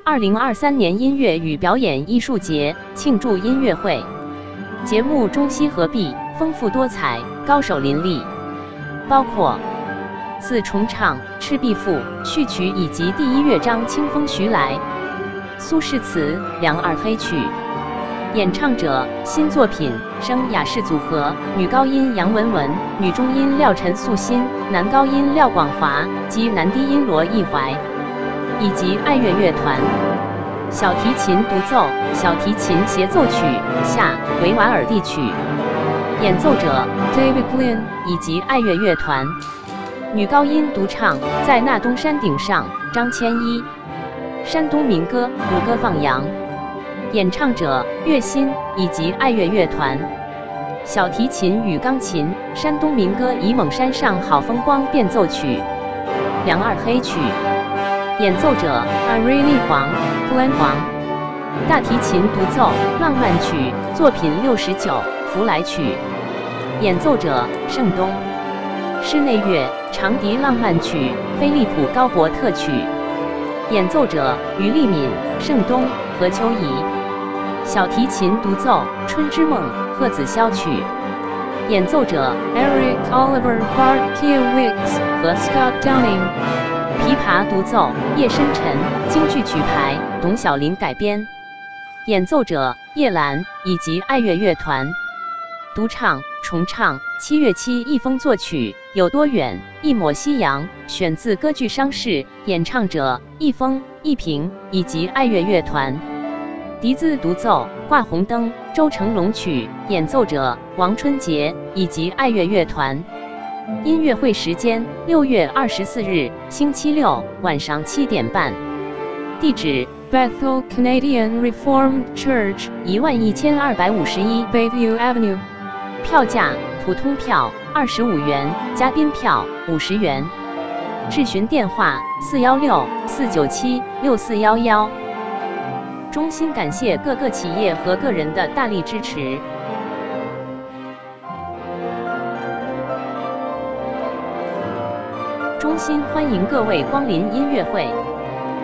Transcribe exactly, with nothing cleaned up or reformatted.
二零二三年音乐与表演艺术节庆祝音乐会。节目中西合璧，丰富多彩，高手林立，包括四重唱、赤壁赋序曲以及第一乐章清风徐来、苏轼词、梁二黑曲。演唱者新作品声雅士组合，女高音杨雯雯，女中音廖陈素欣，男高音廖广华及男低音罗艺怀，以及爱乐乐团。小提琴独奏、小提琴协奏曲夏维瓦尔第曲。演奏者 David Glynn 以及爱乐乐团。女高音独唱在那东山顶上张千一。山东民歌五歌放羊。演唱者乐心以及爱乐乐团。小提琴与钢琴山东民歌《沂蒙山上好风光》变奏曲。梁二黑曲。演奏者 Irene 黄 Glenn 黄。大提琴独奏浪漫曲作品六十九福来曲。演奏者盛东。室内乐长笛浪漫曲飞利浦高伯特曲。演奏者于立敏、盛东、何秋怡。小提琴独奏《春之梦》贺子潇曲。演奏者 Eric Oliver Barkiewicz 和 Scott Downing。琵琶独奏叶深沉京剧曲牌董小林改编。演奏者叶兰以及爱乐乐团。独唱重唱七月七一风作曲有多远一抹夕阳，选自歌剧伤逝。演唱者一风、一平以及爱乐乐团。笛子独奏挂红灯周成龙曲。演奏者王春杰以及爱乐乐团。音乐会时间六月二十四日星期六晚上七点半。地址 Bethel Canadian Reformed Church 一万一千二百五十一 Bayview Avenue。票价普通票二十五元，嘉宾票五十元。质询电话四一六四九七六四一一。衷心感谢各个企业和个人的大力支持。衷心欢迎各位光临音乐会。